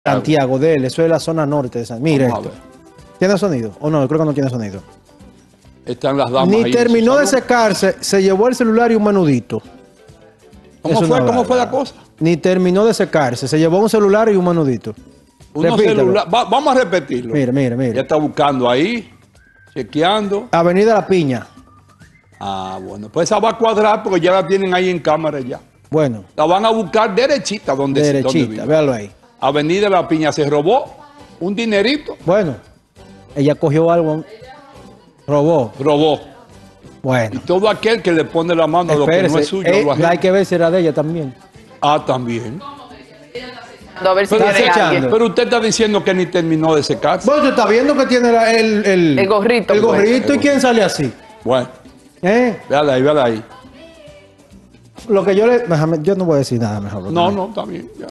Santiago de él, eso es la zona norte de San. Mire Vamos esto. ¿Tiene sonido? ¿O no? Yo creo que no tiene sonido. Están las damas Ni ahí terminó de en su salón. secarse, se llevó el celular y un menudito. ¿Cómo fue la cosa? Ni terminó de secarse, se llevó un celular y un menudito. Vamos a repetirlo. Mire, mire, Ya mire. está buscando ahí, chequeando. Avenida La Piña. Ah, bueno, pues esa va a cuadrar porque ya la tienen ahí en cámara ya. Bueno, La van a buscar derechita donde derechita, vive. véalo ahí. Avenida La Piña se robó un dinerito. Bueno, ella cogió algo, robó. Robó. Y Bueno, todo aquel que le pone la mano a lo que no es suyo, lo ajeno. hay que ver si era de ella también. Ah, también. A ver si Pero tiene está alguien. echando. Pero usted está diciendo que ni terminó de secarse. Bueno, usted está viendo que tiene El gorrito, El pues. gorrito, ¿y quién sale así? Bueno, ¿Eh? véala ahí, véala ahí. Lo que yo le... Yo no voy a decir nada mejor. No, no, está bien. Ya.